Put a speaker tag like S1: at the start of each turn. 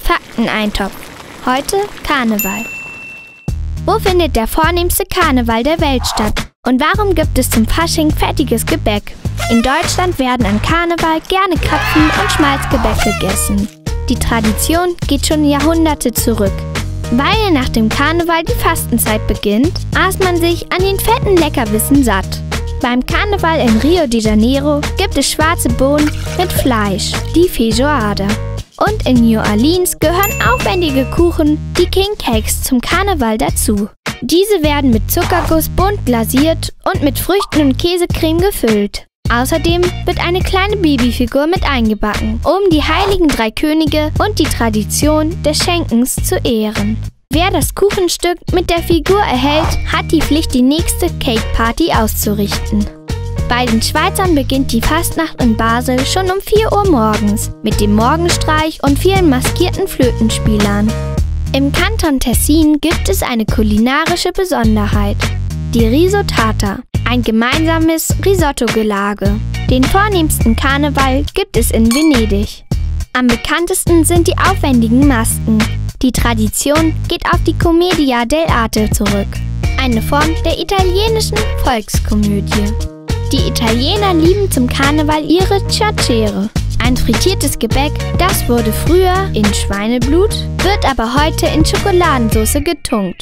S1: Fakteneintopf. Heute Karneval. Wo findet der vornehmste Karneval der Welt statt? Und warum gibt es zum Fasching fettiges Gebäck? In Deutschland werden an Karneval gerne Krapfen und Schmalzgebäck gegessen. Die Tradition geht schon Jahrhunderte zurück. Weil nach dem Karneval die Fastenzeit beginnt, aß man sich an den fetten Leckerbissen satt. Beim Karneval in Rio de Janeiro gibt es schwarze Bohnen mit Fleisch, die Feijoada. Und in New Orleans gehören aufwendige Kuchen, die King Cakes, zum Karneval dazu. Diese werden mit Zuckerguss bunt glasiert und mit Früchten und Käsecreme gefüllt. Außerdem wird eine kleine Babyfigur mit eingebacken, um die heiligen drei Könige und die Tradition des Schenkens zu ehren. Wer das Kuchenstück mit der Figur erhält, hat die Pflicht, die nächste Cake-Party auszurichten. Bei den Schweizern beginnt die Fastnacht in Basel schon um 4 Uhr morgens mit dem Morgenstreich und vielen maskierten Flötenspielern. Im Kanton Tessin gibt es eine kulinarische Besonderheit, die Risotata, ein gemeinsames Risotto-Gelage. Den vornehmsten Karneval gibt es in Venedig. Am bekanntesten sind die aufwendigen Masken. Die Tradition geht auf die Commedia dell'arte zurück, eine Form der italienischen Volkskomödie. Die Italiener lieben zum Karneval ihre Ciacchere. Ein frittiertes Gebäck, das wurde früher in Schweineblut, wird aber heute in Schokoladensauce getunkt.